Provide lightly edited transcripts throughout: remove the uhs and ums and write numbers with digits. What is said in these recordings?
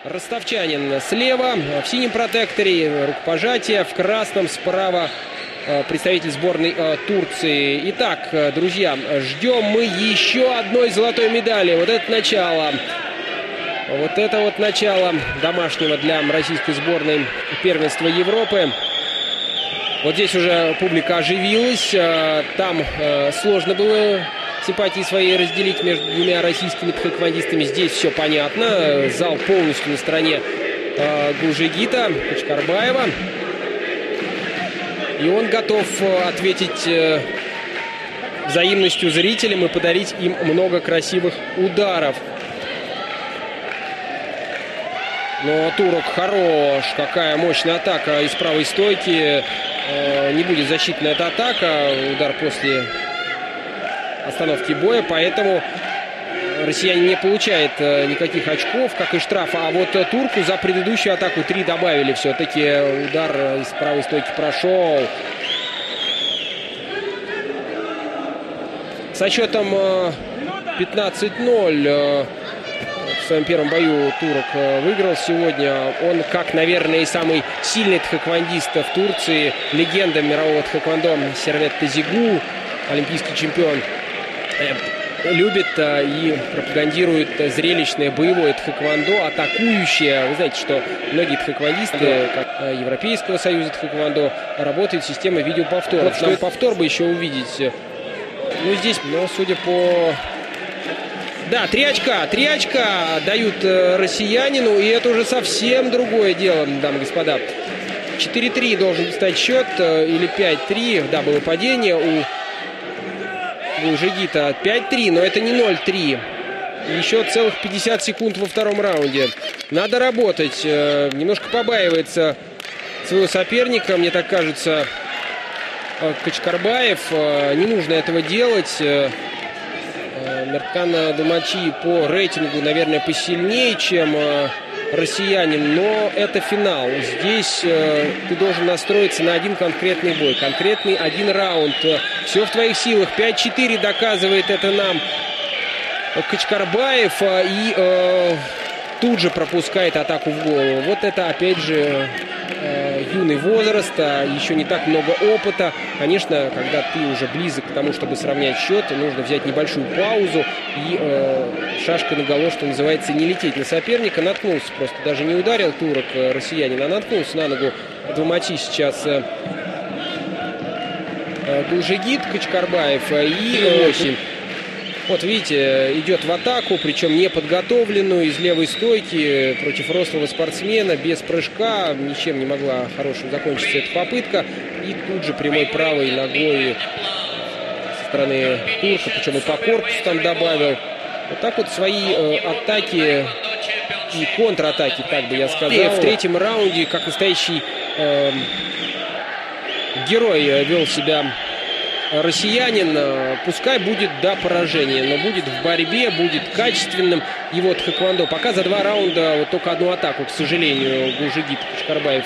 Ростовчанин слева, в синем протекторе, рукопожатие, в красном справа представитель сборной Турции. Итак, друзья, ждем мы еще одной золотой медали. Вот это начало. Вот это вот начало домашнего для российской сборной первенства Европы. Вот здесь уже публика оживилась. Там сложно было симпатии свои разделить между двумя российскими тхэквондистами. Здесь все понятно. Зал полностью на стороне Гулжигита Кочкарбаева. И он готов ответить взаимностью зрителям и подарить им много красивых ударов. Но турок хорош. Какая мощная атака из правой стойки. Не будет защитная эта атака. Удар после остановки боя. Поэтому россиянин не получает никаких очков, как и штрафа. А вот турку за предыдущую атаку 3 добавили. Все-таки удар из правой стойки прошел. Со счетом 15-0 в своем первом бою турок выиграл сегодня. Он, как, наверное, и самый сильный тхэквондист в Турции, легенда мирового тхэквондо Сервет Тазигу, олимпийский чемпион, любит и пропагандирует зрелищное боевое тхэквондо, атакующее. Вы знаете, что многие тхэквондисты Европейского союза тхэквондо работают в системе видеоповтора. Вот нам повтор бы еще увидеть. Ну, здесь, но судя по... Да, 3 очка дают россиянину, и это уже совсем другое дело, дамы и господа. 4-3 должен стать счет, или 5-3, да, было падение у Гулжигита. 5-3, но это не 0-3. Еще целых 50 секунд во втором раунде. Надо работать. Немножко побаивается своего соперника, мне так кажется, Кочкарбаев. Не нужно этого делать. Меркан Думачи по рейтингу, наверное, посильнее, чем россиянин, но это финал. Здесь ты должен настроиться на один конкретный бой, конкретный один раунд. Все в твоих силах. 5-4 доказывает это нам Кочкарбаев, и тут же пропускает атаку в голову. Вот это, опять же, юный возраст, еще не так много опыта. Конечно, когда ты уже близок к тому, чтобы сравнять счет, нужно взять небольшую паузу и шашкой наголо, что называется, не лететь на соперника. Наткнулся, просто даже не ударил турок россиянин, а наткнулся на ногу Думачи сейчас Гулжигит Кочкарбаев, и 8. Вот видите, идет в атаку, причем неподготовленную, из левой стойки против рослого спортсмена, без прыжка. Ничем не могла хорошим закончиться эта попытка. И тут же прямой правой ногой со стороны турка, причем и по корпусу там добавил. Вот так вот свои атаки и контратаки, так бы я сказал. И в третьем раунде, как настоящий герой, вел себя россиянин. Пускай будет до поражения, но будет в борьбе, будет качественным его тхэквондо. Пока за 2 раунда вот только одну атаку, к сожалению, Гулжигит Кочкарбаев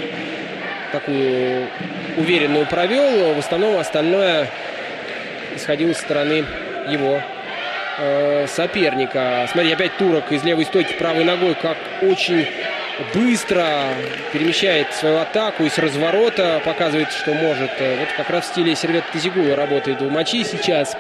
такую уверенную провел. В основном остальное исходило со стороны его соперника. Смотри, опять турок из левой стойки правой ногой, как очень быстро перемещает свою атаку и с разворота показывает, что может. Вот как раз в стиле Сервет Тазигу работает Думачи сейчас.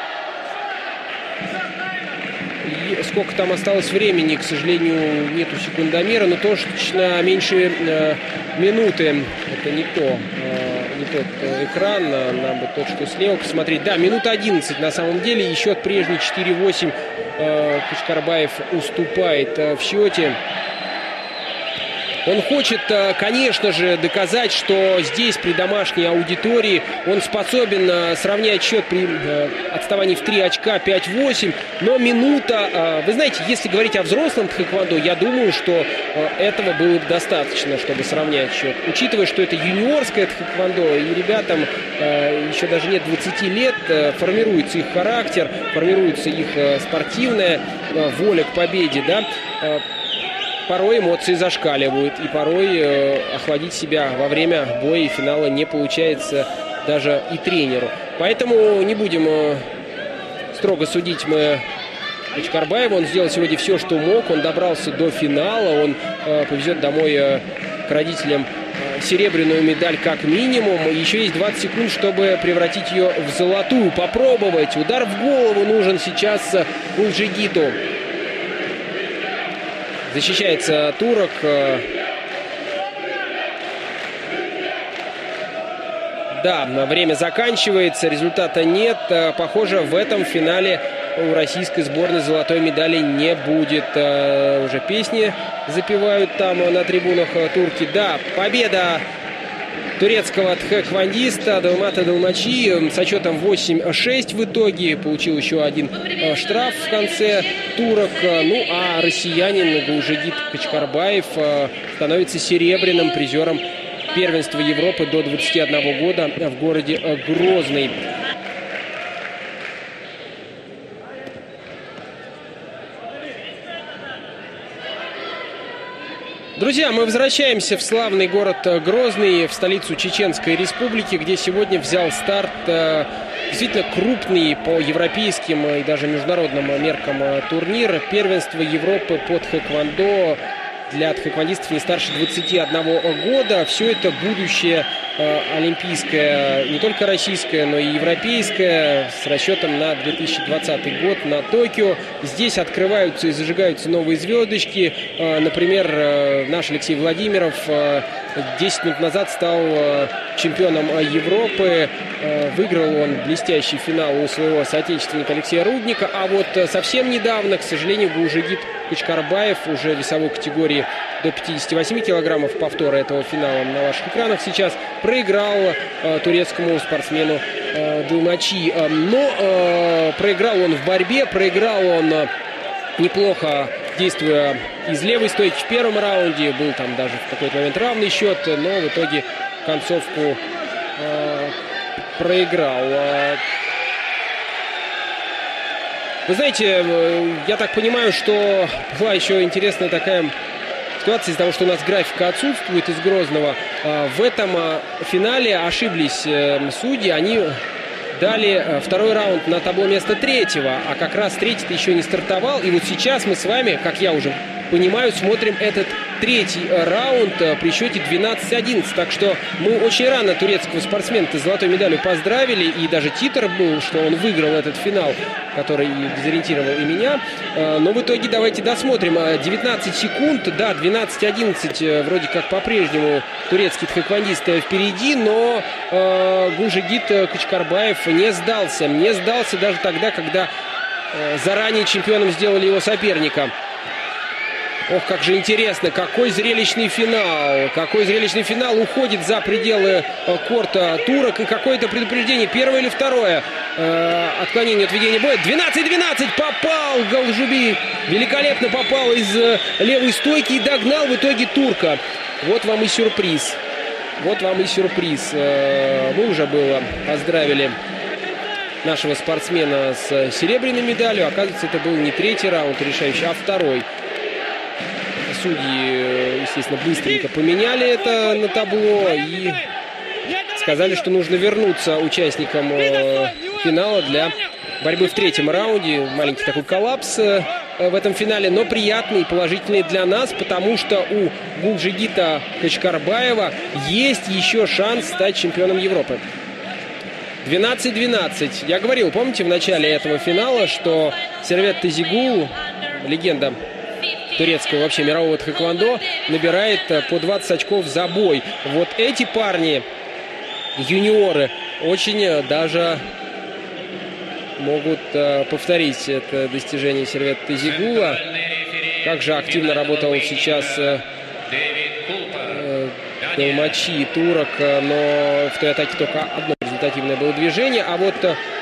И сколько там осталось времени, к сожалению, нету секундомера, но точно меньше минуты. Это не тот экран, нам бы тот, что слева посмотреть. Да, минута 11 на самом деле, и счет прежний 4-8. Кочкарбаев уступает в счете. Он хочет, конечно же, доказать, что здесь при домашней аудитории он способен сравнять счет при отставании в 3 очка 5-8. Но минута, вы знаете, если говорить о взрослом тхэквондо, я думаю, что этого было бы достаточно, чтобы сравнять счет. Учитывая, что это юниорское тхэквондо, и ребятам еще даже нет 20 лет, формируется их характер, формируется их спортивная воля к победе, да. Порой эмоции зашкаливают, и порой охладить себя во время боя и финала не получается даже и тренеру. Поэтому не будем строго судить мы Кочкарбаева. Он сделал сегодня все, что мог. Он добрался до финала. Он повезет домой к родителям серебряную медаль как минимум. Еще есть 20 секунд, чтобы превратить ее в золотую. Попробовать. Удар в голову нужен сейчас Гулжигиту. Защищается турок. Да, время заканчивается, результата нет. Похоже, в этом финале у российской сборной золотой медали не будет. Уже песни запевают там на трибунах турки. Да, победа турецкого тхэквондиста Далмата Далмачи со счетом 8-6 в итоге. Получил еще один штраф в конце турок. Ну а россиянин Гулжигит Кочкарбаев становится серебряным призером первенства Европы до 21 года в городе Грозный. Друзья, мы возвращаемся в славный город Грозный, в столицу Чеченской Республики, где сегодня взял старт действительно крупный по европейским и даже международным меркам турнир. Первенство Европы по тхэквондо для тхэквондистов не старше 21 года. Все это будущее олимпийское, не только российское, но и европейское, с расчетом на 2020 год, на Токио. Здесь открываются и зажигаются новые звездочки. Например, наш Алексей Владимиров 10 минут назад стал чемпионом Европы. Выиграл он блестящий финал у своего соотечественника Алексея Рудника. А вот совсем недавно, к сожалению, Гулжигит Кочкарбаев уже в весовой категории до 58 килограммов, повтора этого финала на ваших экранах сейчас, проиграл турецкому спортсмену Далмачи. Но проиграл он в борьбе, проиграл он неплохо, действуя из левой стойки в первом раунде. Был там даже в какой-то момент равный счет, но в итоге концовку проиграл. Вы знаете, я так понимаю, что была еще интересная такая ситуация из-за того, что у нас графика отсутствует из Грозного. В этом финале ошиблись судьи. Они дали второй раунд на табло место третьего, а как раз третий-то еще не стартовал. И вот сейчас мы с вами, как я уже понимаю, смотрим этот третий раунд при счете 12-11. Так что мы очень рано турецкого спортсмена-то с золотой медалью поздравили. И даже титр был, что он выиграл этот финал, который дезориентировал и меня. Но в итоге давайте досмотрим. 19 секунд, да, 12-11 вроде как по-прежнему турецкий тхэквондист впереди, но Гулжигит Кочкарбаев не сдался. Не сдался даже тогда, когда заранее чемпионом сделали его соперника. Ох, как же интересно, какой зрелищный финал. Какой зрелищный финал. Уходит за пределы корта турок. И какое-то предупреждение, первое или второе. Отклонение от ведения боя. 12-12. Попал Галжуби. Великолепно попал из левой стойки и догнал в итоге турка. Вот вам и сюрприз. Вот вам и сюрприз. Мы уже было поздравили нашего спортсмена с серебряной медалью. Оказывается, это был не третий раунд решающий, а второй. Судьи, естественно, быстренько поменяли это на табло и сказали, что нужно вернуться участникам финала для борьбы в третьем раунде. Маленький такой коллапс в этом финале, но приятный и положительный для нас, потому что у Гулжигита Кочкарбаева есть еще шанс стать чемпионом Европы. 12-12. Я говорил, помните, в начале этого финала, что Сервет Тезигу, легенда турецкого вообще мирового тхэквондо, набирает по 20 очков за бой. Вот эти парни, юниоры, очень даже могут повторить это достижение Сервета Тезигула. Как же активно работал сейчас Далмачи, турок, но в той атаке только одно результативное было движение. А вот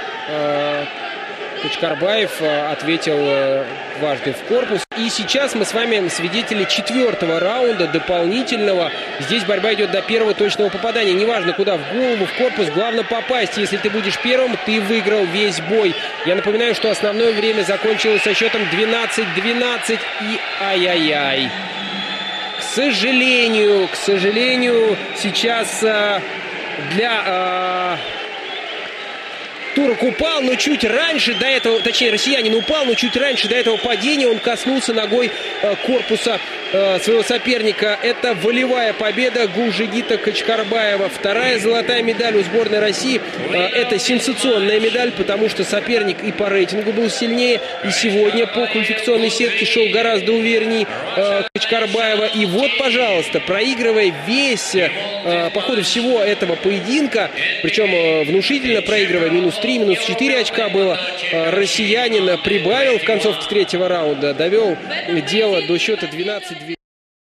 Кочкарбаев ответил дважды в корпус. И сейчас мы с вами свидетели четвертого раунда, дополнительного. Здесь борьба идет до первого точного попадания. Неважно куда, в голову, в корпус, главное попасть. Если ты будешь первым, ты выиграл весь бой. Я напоминаю, что основное время закончилось со счетом 12-12 и ай-яй-яй. К сожалению, сейчас для Турок упал, но чуть раньше до этого, точнее, россиянин упал, но чуть раньше до этого падения он коснулся ногой корпуса своего соперника. Это волевая победа Гулжигита Качкарбаева. Вторая золотая медаль у сборной России. Это сенсационная медаль, потому что соперник и по рейтингу был сильнее, и сегодня по квалификационной сетке шел гораздо уверенней Качкарбаева. И вот, пожалуйста, проигрывая весь по ходу всего этого поединка, причем внушительно проигрывая, -3, -4 очка было, россиянин прибавил в концовке третьего раунда, довел дело до счета 12-12.